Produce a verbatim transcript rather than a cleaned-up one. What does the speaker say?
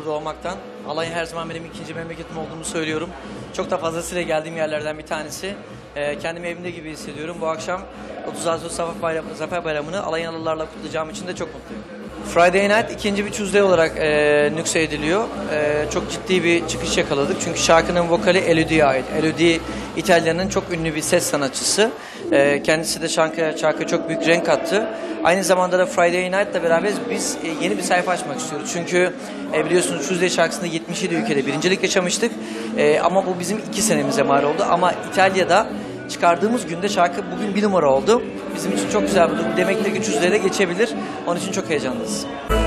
burada olmaktan. Alanya her zaman benim ikinci memleketim olduğumu söylüyorum. Çok da fazlasıyla geldiğim yerlerden bir tanesi. Ee, kendimi evimde gibi hissediyorum. Bu akşam otuz altı Zafer Bayramı, Zafer Bayramı'nı Alanyalılarla kutlayacağım için de çok mutluyum. Friday Night ikinci bir Tuesday olarak e, nükse ediliyor. E, çok ciddi bir çıkış yakaladık. Çünkü şarkının vokali Elodie'ye ait. Elodie İtalya'nın çok ünlü bir ses sanatçısı. E, kendisi de şarkıya, şarkıya çok büyük renk kattı. Aynı zamanda da Friday Night'la beraber biz e, yeni bir sayfa açmak istiyoruz. Çünkü e, biliyorsunuz Tuesday şarkısında yetmiş yedi ülkede birincilik yaşamıştık. E, ama bu bizim iki senemize mal oldu. Ama İtalya'da çıkardığımız günde şarkı bugün bir numara oldu. Bizim için çok güzel bir durum. Demektir ki Tuesday'de geçebilir. Onun için çok heyecanlıyız.